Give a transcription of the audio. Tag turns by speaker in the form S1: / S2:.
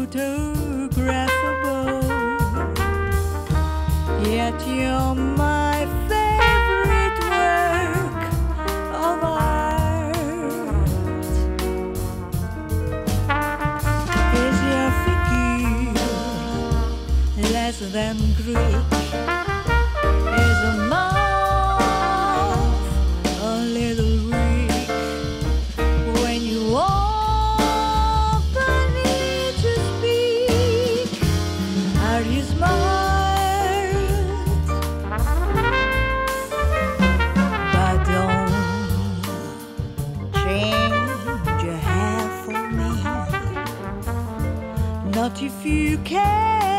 S1: unphotographable, yet you're my favorite work of art. Is your figure less than Greek? Is a mouth a little weak when you open it to speak? Are you smart? But don't change your hair for me, not if you can.